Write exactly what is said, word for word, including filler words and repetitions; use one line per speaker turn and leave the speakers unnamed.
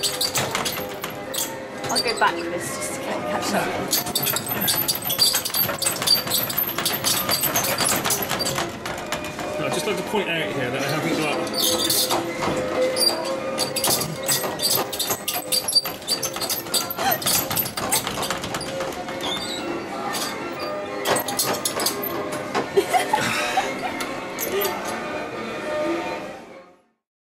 I'll go backwards just to catch up.
I'd just like to point out here that I haven't got